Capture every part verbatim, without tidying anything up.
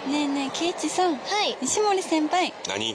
ねえねえ、ケイチさん。 はい。 西森先輩。 何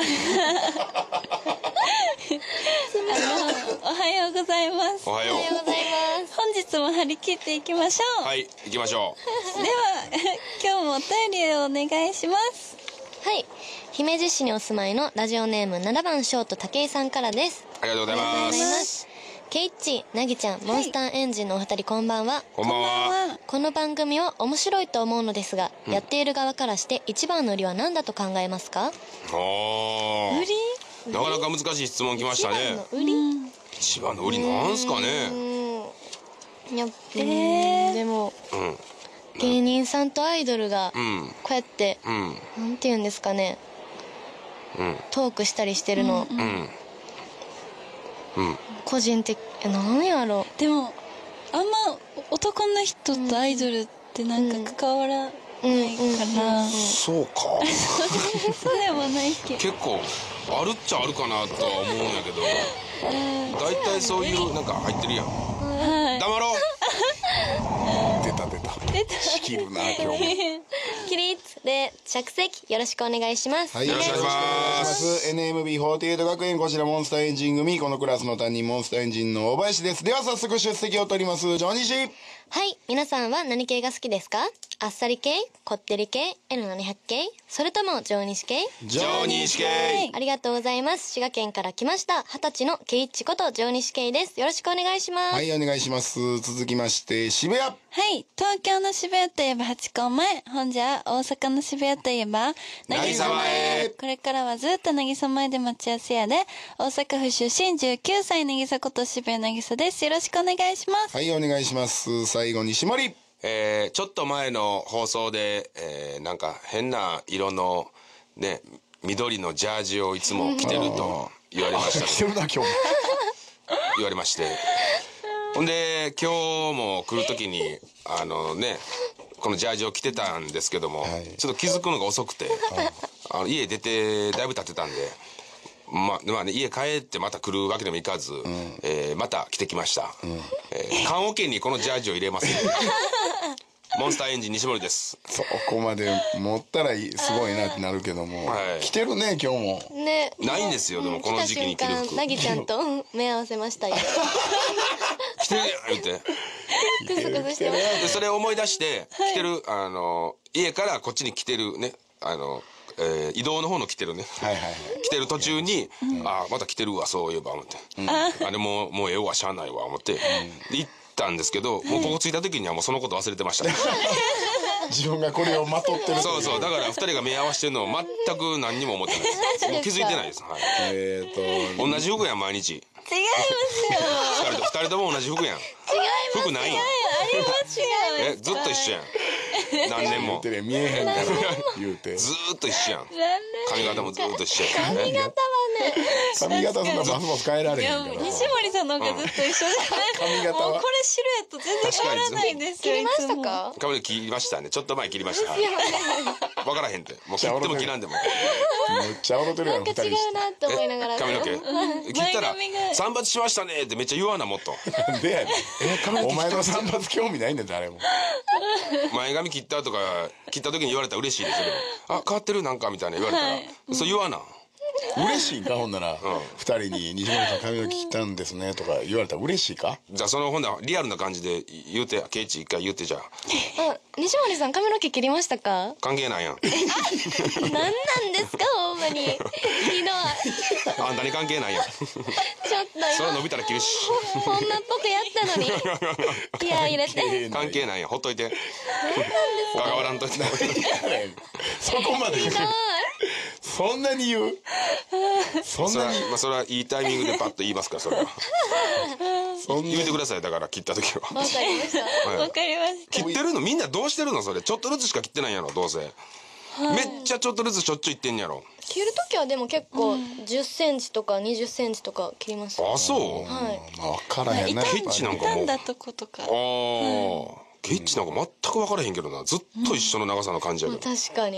あの、おはようございます。 おはよう。 おはようございます。 本日も張り切っていきましょう。 はい、行きましょう。では、今日もお便りをお願いします。 はい。姫路市にお住まいのラジオネームななばんショート武井さんからです。 う。ありがとうございます。 ありがとうございます。ケイッチ、ナギちゃん、モンスターエンジンのお二人こんばんは。 こんばんは。 この番組は面白いと思うのですが、うん、やっている側からして一番の売りは何だと考えますか？ おー。 売り？ なかなか難しい質問来ましたね。 一番の売り？ 一番の売りなんすかね。 いや、 えー、 でも、うん、芸人さんとアイドルがこうやって、うん、なんて言うんですかね、うん、トークしたりしてるの、うんうんうん、個人的、なんやろう。でもあんま男の人とアイドルってなんか関わらないから、 そうかそうでもないけど結構あるっちゃあるかなとは思うんやけど大体そういうなんか入ってるやん、はい、黙ろう出た出た出た仕切るな今日も起立で着席よろしくお願いします。 はい、よろしくお願いします。 エヌエムビーフォーティーエイト 学園、こちらモンスターエンジン組、このクラスの担任モンスターエンジンの大林です。では早速出席を取ります。上西。 はい、皆さんは何系が好きですか？あっさり系、こってり系、エヌななひゃく 系、それとも上西系？ 上西系。 ありがとうございます。滋賀県から来ました二十歳のケイッチこと上西系です。よろしくお願いします。 はい、お願いします。続きまして渋谷。 はい、東京の渋谷といえばハチ公前、ほんじゃ大阪の渋谷といえば渚前。 これからはずっと渚前で待ち合わせやで。大阪府出身じゅうきゅうさい渚こと渋谷渚です。よろしくお願いします。 はい、お願いします。最後に下森。 えー、ちょっと前の放送で、えー、なんか変な色のね緑のジャージをいつも着てると言われました、ね、 着てるな今日も言われまして、ほんで今日も来る時にあのねこのジャージを着てたんですけども、はい、ちょっと気づくのが遅くて、はい、あの家出てだいぶ経ってたんで、まあ、まあね、家帰ってまた来るわけでもいかず、うん、えー、また着てきました、うん、えー、棺桶にこのジャージを入れますモンスターエンジン西森です。 そこまで持ったらすごいなってなるけども、はい、着てるね今日もね。 ないんですよでもこの時期に着る服。 なぎちゃんと目合わせましたよ着てるやん言ってクスクスしてました。 でそれを思い出して着てる、はい、あの家からこっちに来てるねあのえー、移動の方の来てるね、はいはいはい、来てる途中に、うん、あまた来てるわそういえば思って、うん、あれもうもうええわしゃあないわ思って、うん、で行ったんですけど、もうここ着いた時にはもうそのこと忘れてました、ね、 自分がこれをまとってる。 そうそうだからふたりが目合わせてるのを全く何にも思ってないですもう気づいてないです、はい、えーと同じ服やん毎日。 違いますよふたりとも同じ服やん。違います服ないんありますよえずっと一緒やん何年も言うて見えへんから言うてずーっと一緒やん。髪型もずーっと一緒やん。 髪型はね髪型そんなバスバス変えられへんから。 西森さんの方がずっと一緒じゃない、 髪型はもうこれシルエット全然変わらないんですよ。 切りましたか？ 髪の毛切りましたね。ちょっと前切りました。分からへんってもう切っても切らんでもめっちゃ笑ってるやん。 なんか違うなって思いながら髪の毛切ったら散髪しましたねってめっちゃ言わなもっとでやねんお前の散髪興味ないねん誰も前髪切ったとか切った時に言われたら嬉しいですよ。あ変わってるなんかみたいな言われたら、はい、そう言わな嬉しいかほんなら、うん、ふたりに西森さん髪の毛切ったんですねとか言われたら嬉しいか。 じゃあそのほんならリアルな感じで言うてケイチ一回言ってじゃああ西森さん髪の毛切りましたか？ 関係ないやん何なんですかほんまにひどいあんたに関係ないやんちょっとそれ伸びたら切るしこんなっぽくやったのに気合い入れて関係ないやんほっといて関わらんといてそこまで言うそんなに言うそんなにまあそれはいいタイミングでパッと言いますからそれは言うてくださいだから切った時は。 わかりました。 わかりました。 切ってるのみんなどうしてるのそれちょっとずつしか切ってないんやろどうせ、はい、めっちゃちょっとずつしょっちゅういってんやろ。 切る時はでも結構じゅっセンチとかにじゅっセンチとか切ります、ね、 あそうはい分からへんねケチなんかもう傷んだとことかああ、 うん、ケチなんか全く分からへんけどなずっと一緒の長さの感じやけど、 うん、確かに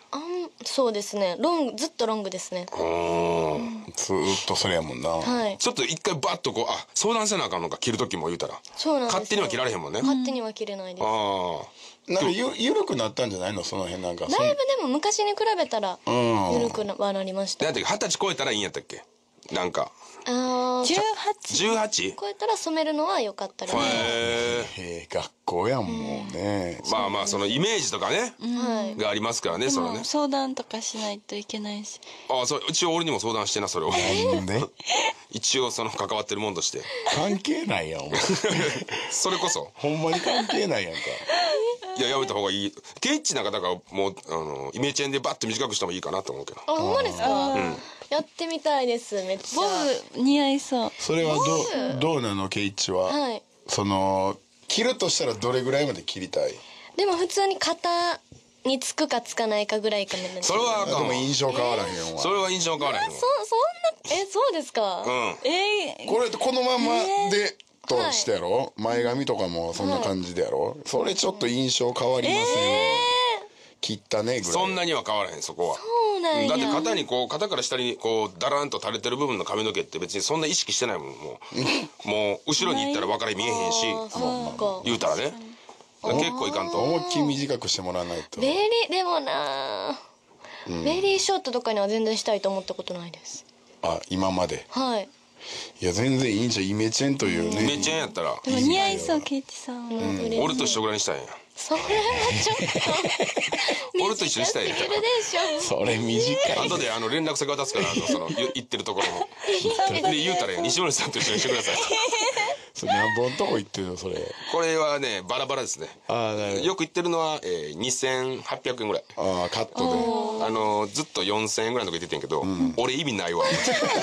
あんそうですね、ロングずっとロングですね。 ずーっとそれやもんな。 はい。 ちょっと一回バッとこうあ相談せなあかんのか切る時も言うたらそうなんですよ。 勝手には切られへんもんね。 勝手には切れないです。 ああなんかゆ緩くなったんじゃないのその辺なんか。 だいぶでも昔に比べたら緩くはなりました。 だって二十歳超えたらいいんやったっけなんかああじゅうはち。 じゅうはち？ 超えたら染めるのは良かったら。 へえ。 へえ学校やんもうね。 まあまあそのイメージとかねはい。 がありますからねでそのねも。相談とかしないといけないし。 ああそう一応俺にも相談してなそれを。 なんで一応その関わってるもんとして関係ないやんお前。 それこそほんまに関係ないやんか。 いややめた方がいい。ケイッチなんかだからもうあのイメチェンでバッと短くしてもいいかなと思うけど。 あ、ほんまですか。やってみたいです。めっちゃ。 ボブ似合いそう。 それはどうどうなのケイッチは。 はい。 その切るとしたらどれぐらいまで切りたい。 でも普通に肩につくかつかないかぐらいかもね。 それはあでもかんわ。 印象変わらへんわ。 それは印象変わらへんわ。 そそんなえそうですか。 うん。 えー、 これこのままでとしてやろ、前髪とかもそんな感じでやろ、それちょっと印象変わりませんよ、切ったねぐらい。 そんなには変わらへんそこは。 そうなんや。 だって肩にこう肩から下にこうだらんと垂れてる部分の髪の毛って別にそんな意識してないもんもうもう後ろに行ったら分から見えへんしあーそうか。 言うたらね結構いかんと。 思いっきり短くしてもらわないと。 ベリーでもな、ベリーショートとかには全然したいと思ったことないです。 あ今まで。 はい。 いや全然いいんじゃん、イメチェンというね。 イメチェンやったらでも似合いそうケイチさんは。 うん、嬉しい。 俺と一緒ぐらいにしたいんや。 それはちょっと俺と一緒にしたいんや短すぎるでしょ。 それ短い。 後であの連絡先渡すからあのそのゆ言ってるところので言うたらや西森さんと一緒にしてください。 それ何本とこ行ってるのそれ。 これはねバラバラですね。 ああなるほど。 よく言ってるのは、えー、にせんはっぴゃくえんぐらい。 ああカットで。 あのずっとよんせんえんぐらいのとこ言っててんけど、俺意味ないわ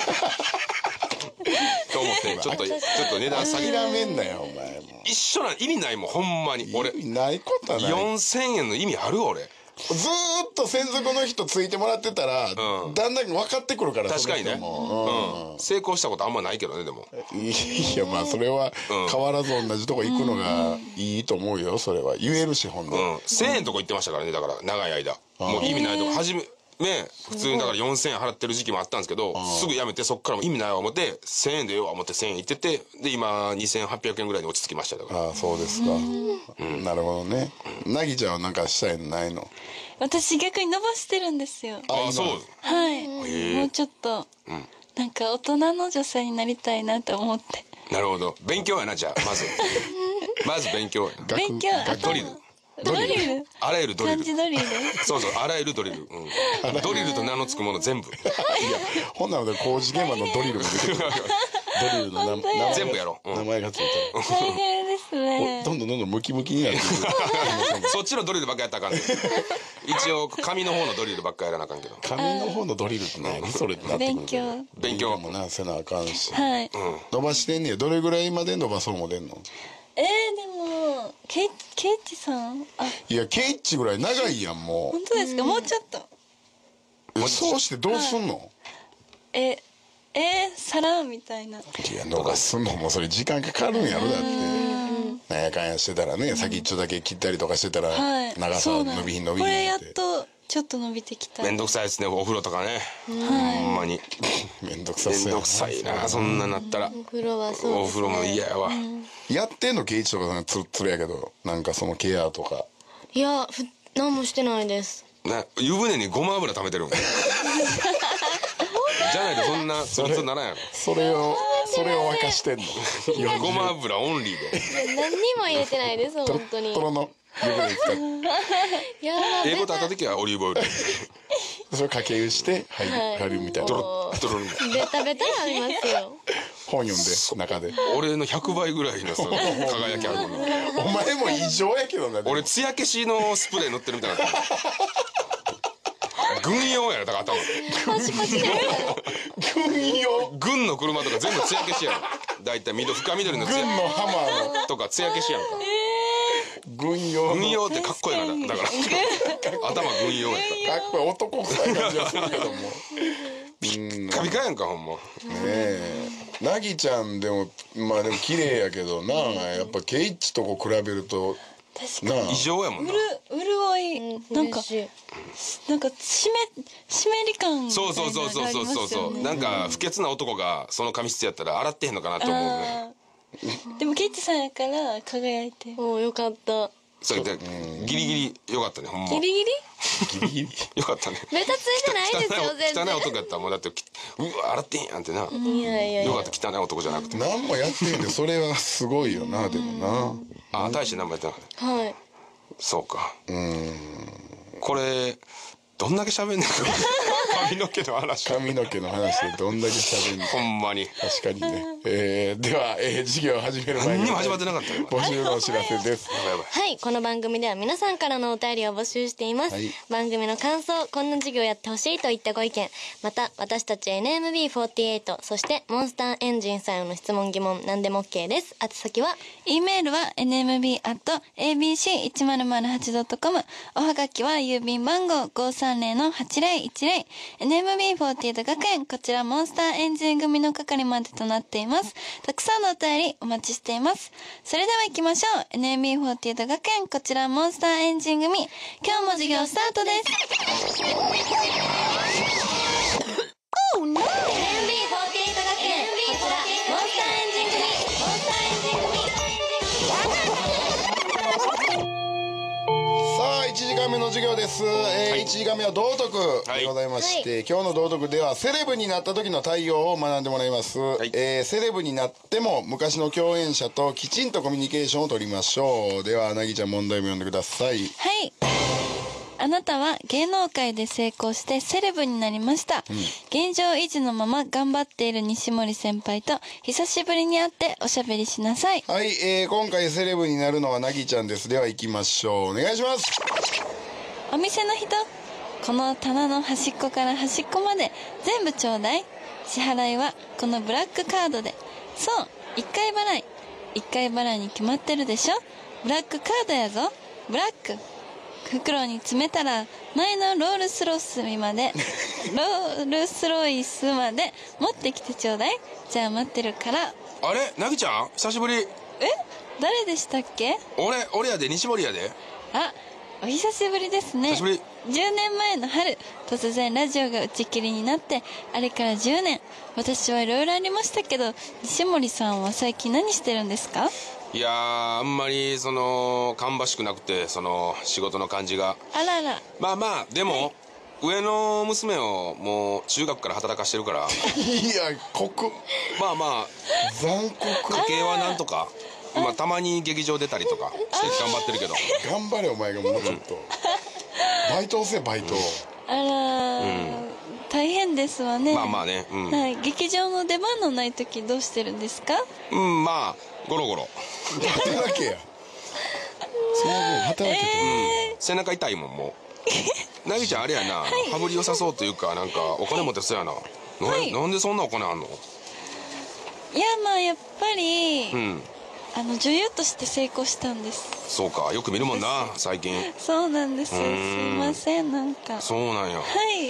と思ってちょっとちょっと値段下げ諦めんなよお前も。 一緒な意味ないもんほんまに俺意味ないことはない。 よんせんえんの意味ある俺。 ずーっと専属の人ついてもらってたら、 うんだんだん分かってくるから。 確かにね、 その人もうん、成功したことあんまないけどねでもうんいやまあそれは変わらず同じとこ行くのがいいと思うよ。それは言えるしほんで、 うん、せんえんとこ行ってましたからねだから長い間もう意味ないとこ初めね普通にだからよんせんえん払ってる時期もあったんですけどすぐやめてそっからも意味ないわ思ってせんえんでええわ思ってせんえん行っててで今にせんはっぴゃくえんぐらいに落ち着きましただから。 ああそうですか、なるほどね。なぎちゃんはなんかしたいのないの。 私逆に伸ばしてるんですよ。 ああそうはい。もうちょっと、なんか大人の女性になりたいなって思って。 なるほど勉強やなじゃあまずまず勉強やな勉強学ドリルドリルあらゆるドリル漢字ドリル。 そうそうあらゆるドリル、うん、ドリルと名の付くもの全部いやほんなので工事現場のドリルも出てくる。ドリルの名名前が全部やろう、うん名前がついたら大変ですね。 どんどんどんどんムキムキになってくる。 そっちのドリルばっかやったらあかんね一応紙の方のドリルばっかやらなあかんけど紙の方のドリルって何それってなってくる勉強。 勉強もなせなあかんし、 はい。 伸ばしてんねや。どれぐらいまで伸ばそうも出んの。 えー、でも、ケイ、ケイチさんあ、 いやケイッチぐらい長いやんも本当ですか、もうちょっと。 う。そうしてどうすんの。 え、えー、皿みたいな。 いや伸ばすのもそれ時間かかるんやろだって。なんやかんやしてたらね、先っちょだけ切ったりとかしてたら、 はい。 長さそうなん伸びひん伸びこれひんっ。 やってと、ちょっと伸びてきた。 めんどくさいですねお風呂とかね、ほんまにめんどくさそうやな。 めんどくさいなそんななったらお風呂はそうですね。 お風呂も嫌やわ、 やってんのケイチとかさんつるつるやけど、なんかそのケアとか。 いやふ何もしてないです。 な湯船にごま油溜めてるんじゃないとそんなツルツルならんやそれをそれを沸かしてんの。 ろごま油オンリーで何にも入れてないですトロ本当に。 トロの湯船使っていやー英語とあった時はオリーブオイルそれかけ湯して入る、 はい入るみたいな。 トロットロのベタベタなりますよ。 本読んで中で。 俺のひゃくばいぐらいのその輝きあるもんなお前も異常やけどな。 俺艶消しのスプレー塗ってるみたいになってる軍用やろだから頭軍用軍の車とか全部艶消しやろだいたい緑深緑の艶軍のハマーのとか艶消しやんか軍用の軍用ってかっこいいなだから頭軍用やったかっこいい男臭い感じはするけども。うんカビカやんかほんまねえなぎちゃんでもまあでも綺麗やけどな、やっぱケイッチとこ比べると確かに異常やもんな。 うる潤い、なんか嬉しいなんか湿湿り感みたいそうなのそうそうそうがありそうそうそう、 ますよね。 なんか不潔な男がその髪質やったら洗ってへんのかなと思うね。 あーでもケイチさんやから輝いて。 おーよかった。 それでギリギリよかったね、ほんまギリギリギリギリよかったね。 ベタついてないですよ全然。 汚い男やったらもうだってきうわ洗ってへんやんってな、 いやいやいやよかった汚い男じゃなくて。 何もやってへんでそれはすごいよな。でもなあ大して何もやってなかった。 はい。 そうか。 うーんこれどんだけ喋んねん髪の毛の話髪の毛の話でどんだけ喋んの。 ほんまに確かにね。えー、では、えー、授業を始める前に何にも始まってなかったよ募集のお知らせです。 やばいやばい。 はい、この番組では皆さんからのお便りを募集しています、 はい番組の感想、こんな授業やってほしいといったご意見、また私たち エヌエムビーフォーティーエイト そしてモンスターエンジンさんへの質問疑問何でも OK です。宛先は E メールは エヌエムビーアットエービーシーいちまるまるはちドットコム、 おはがきは郵便番号 ごーさんゼロのはちゼロいちゼロ、 エヌエムビーフォーティーエイト 学園、こちらモンスターエンジン組の係までとなっています。たくさんのお便りお待ちしています。それでは行きましょう。 エヌエムビーフォーティーエイト 学園、こちらモンスターエンジン組、今日も授業スタートです。 エヌエムビーフォーティーエイト 学園、こちらモンスターエンジン組、モンスターエンジン組。 さあいちじかんめの授業です、えーはいいちじかんめは道徳でございまして、今日の道徳ではセレブになった時の対応を学んでもらいます、 いえーセレブになっても昔の共演者ときちんとコミュニケーションを取りましょう。ではなぎちゃん問題も読んでください。 はい。あなたは芸能界で成功してセレブになりました、現状維持のまま頑張っている西森先輩と久しぶりに会っておしゃべりしなさい。 はい、えー今回セレブになるのはなぎちゃんです。では行きましょう。お願いします。 お店の人、この棚の端っこから端っこまで全部ちょうだい。支払いはこのブラックカードで。そう、一回払い。一回払いに決まってるでしょ。ブラックカードやぞ。ブラック。袋に詰めたら前のロールスロイスまでロールスロイスまで持ってきてちょうだい。じゃあ待ってるから。 あれなぎちゃん久しぶり。 え、誰でしたっけ？ 俺俺やで西森やで。 あ、お久しぶりですね。 久しぶり。 じゅうねんまえの春、突然ラジオが打ち切りになってあれからじゅうねん、私はいろいろありましたけど、西森さんは最近何してるんですか？ いやーあんまりその芳しくなくて、その仕事の感じが。 あらら。 まあまあでも、上の娘をもう中学から働かしてるからいや酷まあまあ残酷。 家計はなんとか、まあたまに劇場出たりとかして頑張ってるけど。 頑張れお前がもうちょっとバイトをせバイト。 あらー、大変ですわね。 まあまあね、うん、 はい、劇場の出番のない時どうしてるんですか？ うん、まあゴロゴロ。 働けや。その分働けと、 背中痛いもんもう。なぎちゃんあれやな、羽振り良さそうというか、なんかお金持ってそうやな。な、 はいなんでそんなお金あんの？ いや、まあやっぱり、 うん、 あの女優として成功したんです。 そうか、よく見るもんな最近。 そうなんです。すいんません、なんか。 そうなんや。 はい。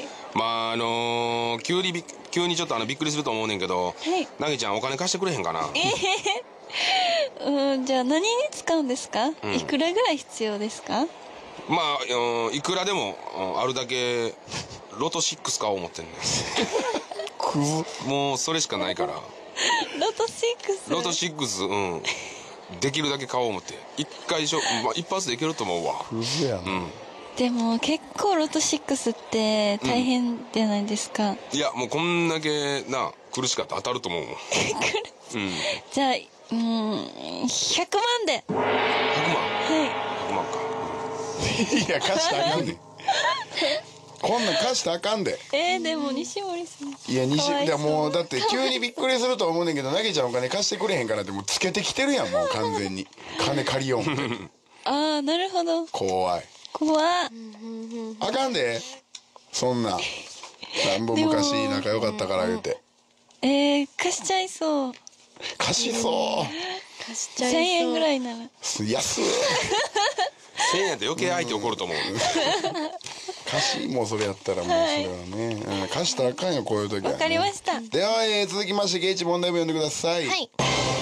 まああのー、急にび急にちょっとあのびっくりすると思うねんけど、 はいなぎちゃんお金貸してくれへんかな？ ええうん、じゃあ何に使うんですか？ うんいくらぐらい必要ですか？ まあ、うん、いくらでも、うん、あるだけロトシックス買おう思ってんねクズ。 ん。もうそれしかないから。 ロトシックス。 ロトシックス、うん、できるだけ買おう思って一回しょ、まあ、一発でいけると思うわ。 クズやな、 うんでも結構ロトシックスって大変じゃないですか。 いやもうこんだけな苦しかったら当たると思うもん。うん、 じゃあ、うん、ひゃくまんで。 ひゃくまんはひゃくまんか。 いや貸したらあかんねんこんなん貸したらあかんで。 い。えー、でも西森さん。 いや西かわいそういやもうだって急にびっくりすると思うねんけど、なぎちゃんお金貸してくれへんからってもうつけてきてるやん、もう完全に金借りよう思ってああ、なるほど。 怖い。 怖っ。 あかんでそんななんぼ昔仲良かったから言うてえー、貸しちゃいそう。 貸しそ貸しちゃいそう。 せんえんぐらいなら。 う安いせんえんやって余計相手怒ると思う。 貸しもうそれやったらもうそれはね、うん貸したらあかんよこういう時は、ね、 わかりました。 では、えー続きましてゲイチ問題文読んでください。 はい。あな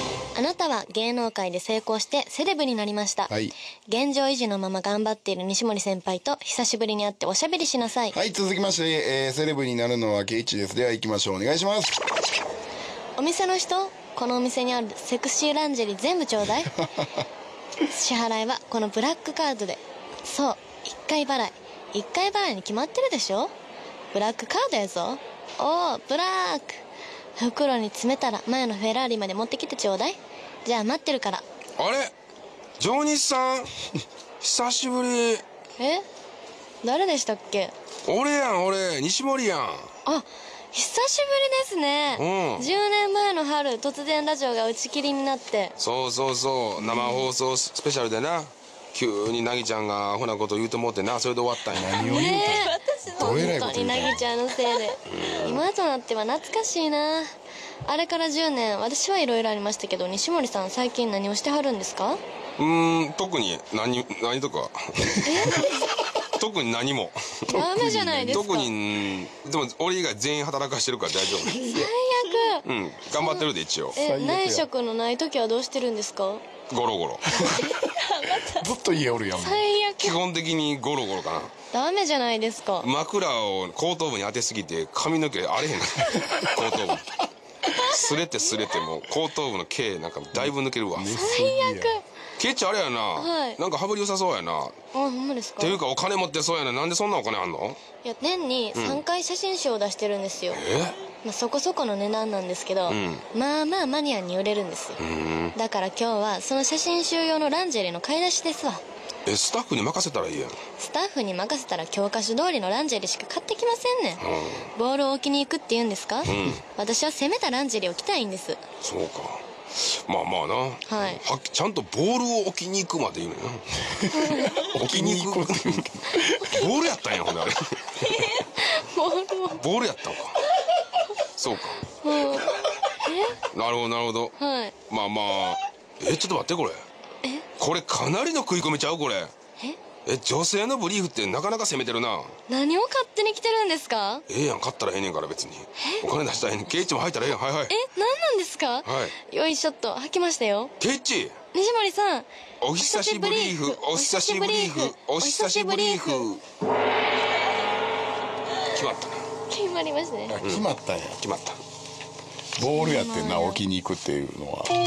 なたは芸能界で成功してセレブになりました、 はい現状維持のまま頑張っている西森先輩と久しぶりに会っておしゃべりしなさい。 はい、続きまして、えーセレブになるのはケイチです。では行きましょう。お願いします。 お店の人、このお店にあるセクシーランジェリー全部ちょうだい支払いはこのブラックカードで。そう一回払い一回払いに決まってるでしょ。ブラックカードやぞ。おおブラック。袋に詰めたら前のフェラーリまで持ってきてちょうだい。じゃあ待ってるから。 あれ上西さん久しぶり。 え誰でしたっけ。 俺やん俺西森やん。 あ久しぶりですね、 うんじゅうねんまえの春突然ラジオが打ち切りになって。 そうそうそう生放送スペシャルでな急になぎちゃんがアホなこと言うと思ってなそれで終わったんや。 何を言うねたんどえらいえ本当にこと言うたんなぎちゃんのせいで今となっては懐かしいな。あれからじゅうねん私はいろいろありましたけど西森さん最近何をしてはるんですか。 うーん特に何何とか特に何もダメじゃないですか。 特にでも俺以外全員働かしてるから大丈夫。 最悪。 うん頑張ってるで一応。 え最悪や内職のない時はどうしてるんですか。 ゴロゴロずっと家おるやん。 最悪。 基本的にゴロゴロかな。 ダメじゃないですか。 枕を後頭部に当てすぎて髪の毛荒れへん後頭部すれてすれてもう後頭部の毛なんかだいぶ抜けるわ。 最悪。 ケチあれやな、 はいなんか羽振り良さそうやな。 あほんまですか。 っていうかお金持ってそうやな。なんでそんなお金あんの。 いや年にさんかい写真集を出してるんですよ、 えまあ、そこそこの値段なんですけど、 んまあまあマニアに売れるんですよ、だから今日はその写真集用のランジェリーの買い出しですわ。 えスタッフに任せたらいいやん。 スタッフに任せたら教科書通りのランジェリーしか買ってきませんねん、ボールを置きに行くって言うんですか、私は攻めたランジェリーを着たいんです。 そうかまあまあな、 はいはちゃんとボールを置きに行くまで言うのよな置きに行くボールやったんやほんであれボールをボールやったんかそうかなるほどなるほど、 はいまあまあえちょっと待ってこれこれかなりの食い込みちゃうこれ。え女性のブリーフってなかなか攻めてるな。 何を勝手に着てるんですか。 ええやん買ったらええねんから別にお金出したらええねん。ケイチも履いたらええやん。はいはいえ何なんですか。 はいよいしょっと履きましたよ。 ケイチ西森さんお久しぶりーふお久しぶりーふお久しぶりーふ決まったな。 決まりましたね。 あ決まったんや。 決まったボールやってんな置きに行くっていうのは。 そう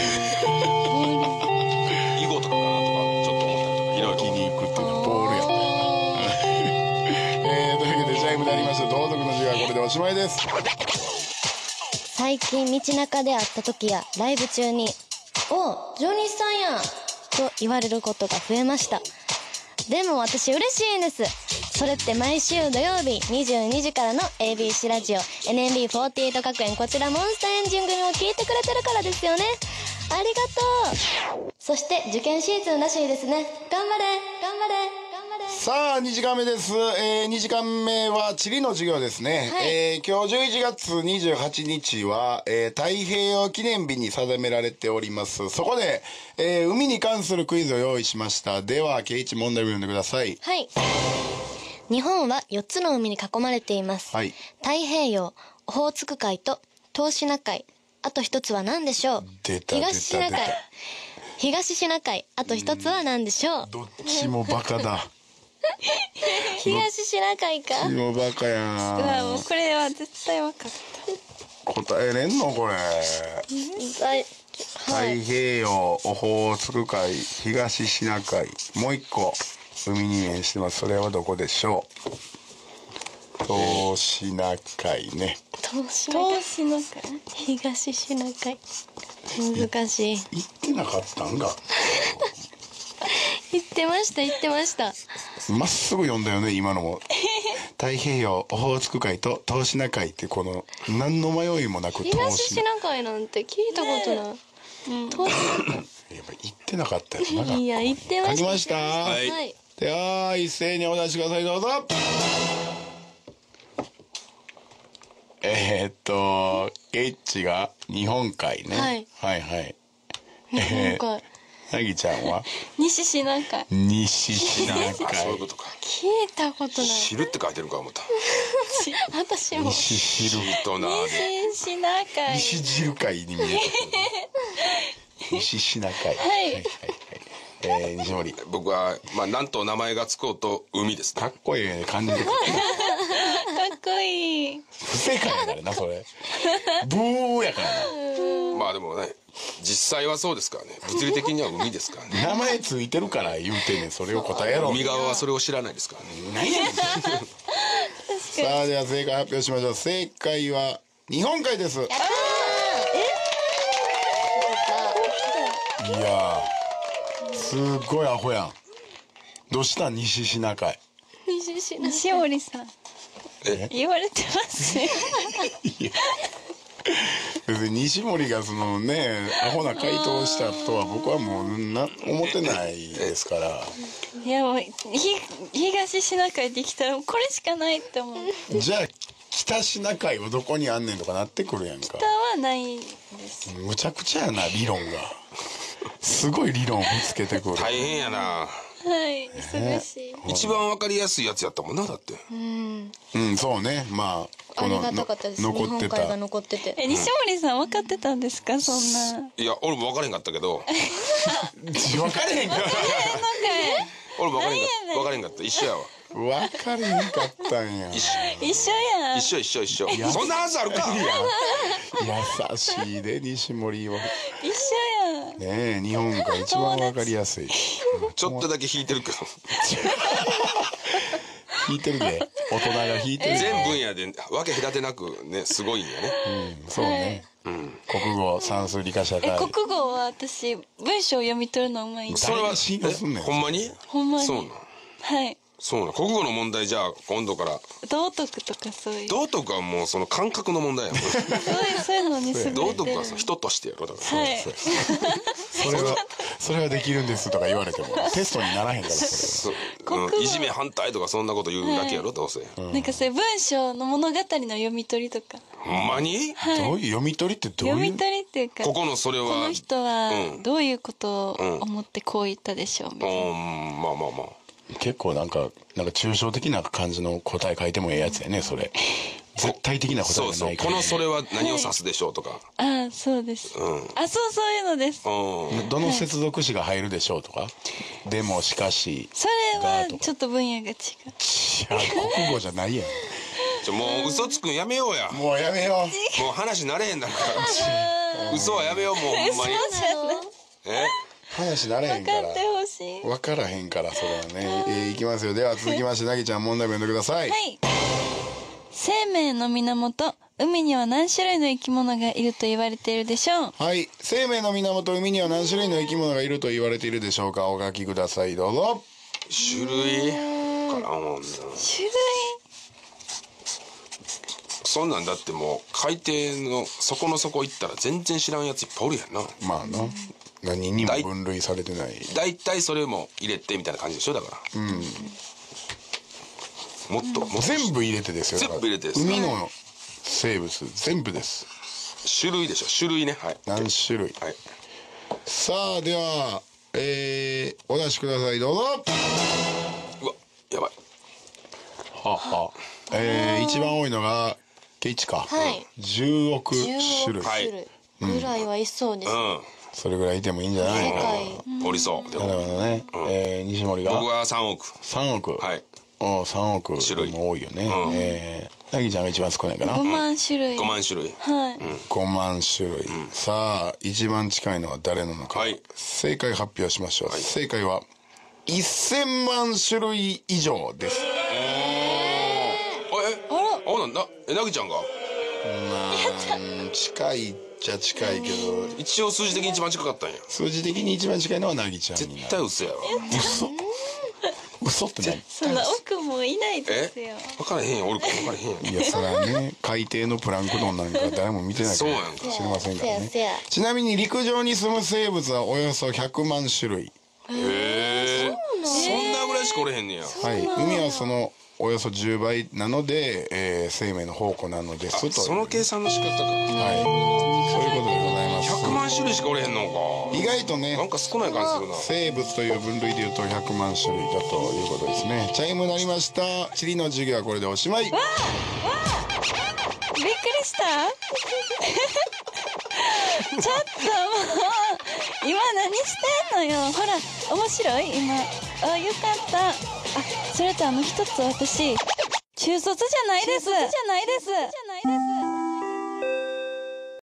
囲碁とかかなとかちょっと思ったりとかいろいろ置きに行くっていうのはボールやったんやな。えー、というわけでチャイムでありました道徳の授業はこれでおしまいです。 最近道中で会った時やライブ中に「おジョニーさんやん」と言われることが増えました。でも私嬉しいんです。それって毎週土曜日にじゅうにじからの エービーシー ラジオ エヌエムビーフォーティーエイト 学園こちらモンスターエンジン組を聞いてくれてるからですよね。ありがとう。そして受験シーズンらしいですね。頑張れ頑張れ頑張れ。 さあにじかんめです、えー、にじかんめは地理の授業ですね、 はいえー今日じゅういちがつにじゅうはちにちは、えー太平洋記念日に定められております。そこで、えー海に関するクイズを用意しました。ではケイチ問題を読んでください。 はい。日本はよっつの海に囲まれています。 はい太平洋、オホーツク海と東シナ海。あと一つは何でしょう。 出た東シナ海出た出た。 東シナ海。あと一つは何でしょう。 どっちもバカだ。 東シナ海かどっ。ちもバカやうわもうこれは絶対分かっ答えれんのこれ。 はい。 太平洋、オホーツク海、東シナ海、もう一個海に面してます。それはどこでしょう。東シナ海ね。 東シた。 ナ海。 東シナ海東シナ海。難しい。 言ってなかったんだ。 言ってました言ってました。 まっすぐ読んだよね今のも。太平洋、オホーツク海と東シナ海ってこの何の迷いもなく東東シシナ海なんて聞いたことない。東やっぱ言ってなかったよなんか。 いや言ってました。 書きました。 はいはい。 では一斉にお出しくださいどうぞ。えー、っとゲッチが日本海ね。 はいはいはい。 日本海。 なぎちゃんは西シナ海西シナあそういう海。 ことか。 聞いたことない。 汁って書いてるか思った。 私も。 西汁となで西シナ海西汁海に見えたけ西シナ海。 はいはいはい。えー、西森。か僕はまあなんと名前がつこうと海ですね。 っこいい感じで。 かっこいい。 不正解やからなそれ。ブーやからな。 まあでもね実際はそうですからね。物理的には海ですからね。 名前ついてるから言うてんねん。それを答えろ。 海側はそれを知らないですからね。 何やねん。さあでは正解発表しましょう。正解は日本海です。いやーすごいアホやん。どうしたん西シナ海。 西シナ西織さんえ言われてますよ。 いや別に西森がそのねアホな回答をしたとは僕はもうな思ってないですから。 いやもうひ東シナ海ってきたらこれしかないって思う。 じゃあ北シナ海はどこにあんねんとかなってくるやんか。 北はないです。 むちゃくちゃやな理論が。すごい理論をぶつけてくる。 大変やな。 はい忙しい。 一番わかりやすいやつやったもんなだって。 うんうんそうねまあありがたかったです。日残って本海がた残ってて。 え西森さん分かってたんですかそんな。 いや俺も分からへんかったけど。 分かれへんかっ俺も分からへんかった分からへんかった一緒やわ。 た分かれへんかったんや。 一緒一緒やん。 一緒一緒一緒。そんなはずあるか。 優しいで西森は。 一緒やん。 ねえ日本が一番分かりやすい。 ちょっとだけ引いてるけど。 引いてるで大人が引いてる。 全分野で分け隔てなくねすごいんやね。 うんそうね。国語算数理科社会。 え国語は私文章を読み取るのうまいんで。 それは信用すんねんえほんまに？ ほんまに。 そうなん。 はい。 そうなん。国語の問題じゃあ今度から道徳とかそういう。 道徳はもうその感覚の問題やもん。 そういうそういうのにする。 道徳はその人としてやろだから。 はい。 それはそれはできるんですとか言われてもテストにならへんからそそう国語うんいじめ反対とかそんなこと言うだけやろどうせ。 なんかそういう文章の物語の読み取りとか。 ほんまに？ れ。どういう読み取りってどういう。 読み取りっていうか。 ここのそれはこの人はうんどういうことを思ってこう言ったでしょうみたいな。 うんまあまあまあ。 結構なんかなんか抽象的な感じの答え書いてもええやつやねそれ。絶対的な答えそうそうがないから。 このそれは何を指すでしょうとか。 ああそうです。あそうそういうのです。 うん。 どの接続詞が入るでしょうとか。でもしかし。 それはちょっと分野が違う。 いや国語じゃないやん。 ちょもう嘘つくんやめようや。 もうやめよもう話慣れへんだから。嘘はやめようもうほんまに。え？ 話なれへんから。 分かってほしい。 分からへんからそれはね。えーいきますよ。では続きましてなぎちゃん問題文読んでください。 はい。生命の源海には何種類の生き物がいると言われているでしょう。 はい。生命の源海には何種類の生き物がいると言われているでしょうか。お書きくださいどうぞ。 種類からんもんな。 種類。 そんなんだってもう海底の底の底行ったら全然知らんやついっぱいおるやんな。 まあな。何にも分類されてない。 だいたいそれも入れてみたいな感じでしょだから。うん。もっともっと全部入れてですよ。 全部入れてです海の生物全部です。 種類でしょ種類ねはい。 何種類。 はい。 さあではえー、お出しくださいどうぞ。 うわやばい。 はは。えー、一番多いのがケイチか。 はいじゅうおくじゅう種類。 おく種類ぐらいはいそうです。 それぐらいいてもいいんじゃない世かな。 うん。おりそうでなるも。 ほどね。えー、西森が僕は三億。 さんおく。 はい。 おさんおく種類も多いよね。 うんえー、なぎちゃんが一番少ないかな。 ごまん種類。 五万種類。 はい。 ごまん種類。さあ一番近いのは誰なのか。 はい正解発表しましょう。正解はせんまん種類以上です。 えあなんだえなぎちゃんがまあ近いっちゃ近いけど一応数字的に一番近かったんや。 数字的に一番近いのはなぎちゃんになる。 絶対嘘やわ。 嘘嘘って何。 そんな奥もいないでえすよ。 分からへんやんおるか分からへんやん。 いやそれはね海底のプランクトンなんか誰も見てないからそうやんか知りませんからねせやせや。 ちなみに陸上に住む生物はおよそひゃくまん種類。 へえそんなぐらいしかおれへんねや。 はい海はそのおよそじゅうばいなので、えー、生命の宝庫なのですという。 その計算の仕方か。 はいそういうことでございます。 ひゃくまん種類しかおれへんのか。 意外とねなんか少ない感じするな。 生物という分類でいうとひゃくまん種類だということですね。チャイム鳴りました。地理の授業はこれでおしまい。 びっくりしたちょっともう今何してんのよ。ほら面白い今。あ、よかった。あ、それとあの一つ私中卒じゃないです。中卒じゃないです。